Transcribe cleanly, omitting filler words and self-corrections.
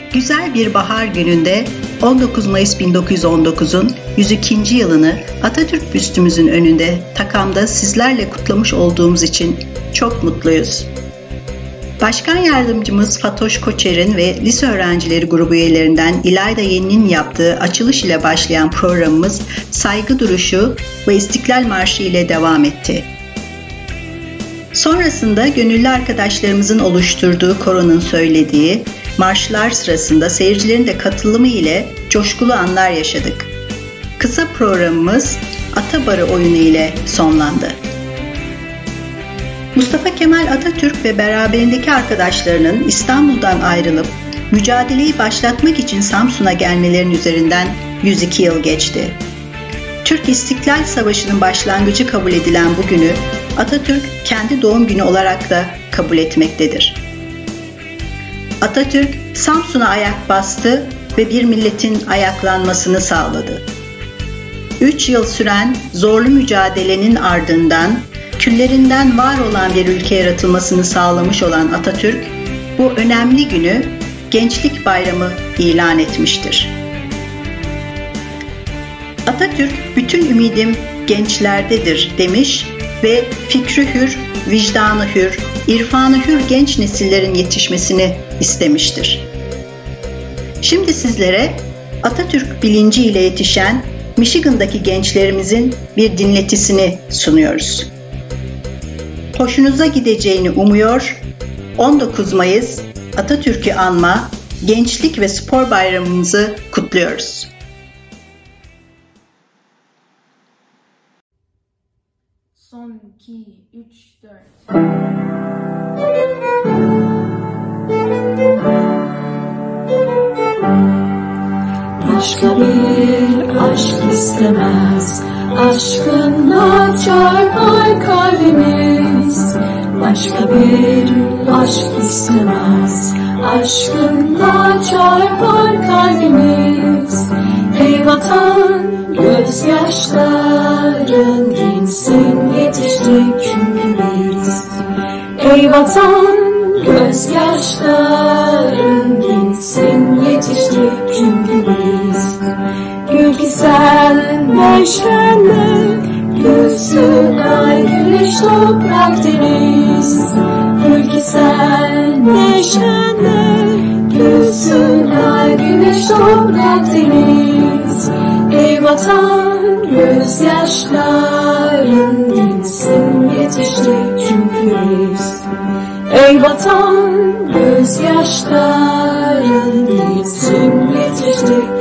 Güzel bir bahar gününde 19 Mayıs 1919'un 102. yılını Atatürk büstümüzün önünde Takam'da sizlerle kutlamış olduğumuz için çok mutluyuz. Başkan Yardımcımız Fatoş Koçer'in ve lise öğrencileri grubu üyelerinden İlayda Yeni'nin yaptığı açılış ile başlayan programımız saygı duruşu ve İstiklal Marşı ile devam etti. Sonrasında gönüllü arkadaşlarımızın oluşturduğu koronun söylediği marşlar sırasında seyircilerin de katılımı ile coşkulu anlar yaşadık. Kısa programımız Atabarı oyunu ile sonlandı. Mustafa Kemal Atatürk ve beraberindeki arkadaşlarının İstanbul'dan ayrılıp mücadeleyi başlatmak için Samsun'a gelmelerinin üzerinden 102 yıl geçti. Türk İstiklal Savaşı'nın başlangıcı kabul edilen bu günü Atatürk kendi doğum günü olarak da kabul etmektedir. Atatürk Samsun'a ayak bastı ve bir milletin ayaklanmasını sağladı. 3 yıl süren zorlu mücadelenin ardından küllerinden var olan bir ülke yaratılmasını sağlamış olan Atatürk, bu önemli günü Gençlik Bayramı ilan etmiştir. Atatürk, bütün ümidim gençlerdedir demiş ve fikri hür, vicdanı hür, irfanı hür genç nesillerin yetişmesini istemiştir. Şimdi sizlere Atatürk bilinciyle yetişen Michigan'daki gençlerimizin bir dinletisini sunuyoruz. Hoşunuza gideceğini umuyor, 19 Mayıs Atatürk'ü anma, Gençlik ve Spor Bayramımızı kutluyoruz. Son 2, 3, 4. Başka bir aşk istemez, aşkınla çarpar kalbimiz. Başka bir aşk istemez, aşkınla çarpar kalbimiz. Ey vatan, gözyaşların dinsin, yetiştik çünkü biz. Ey vatan, gözyaşların dinsin, yetiştik çünkü biz. Gül ki sen neşenle, gülsün ay güneş toprak deniz. Gül ki sen neşenle, gülsün ay güneş toprak deniz. Ey vatan, gözyaşların dinsin, yetiştik çünkü biz. Ey vatan, gözyaşların dinsin, yetiştik